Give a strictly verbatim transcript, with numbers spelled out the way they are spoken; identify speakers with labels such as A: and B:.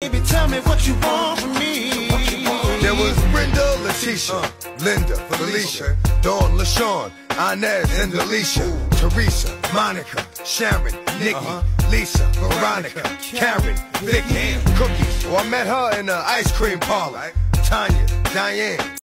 A: Baby, tell me what you want from me.
B: There was Brenda, Leticia, Linda, Felicia, Dawn, LaShawn, Inez, and Alicia, Teresa, Monica, Sharon, Nikki, Lisa, Veronica, Karen, Vicky, Cookie. Oh, I met her in the ice cream parlor. Tanya, Diane.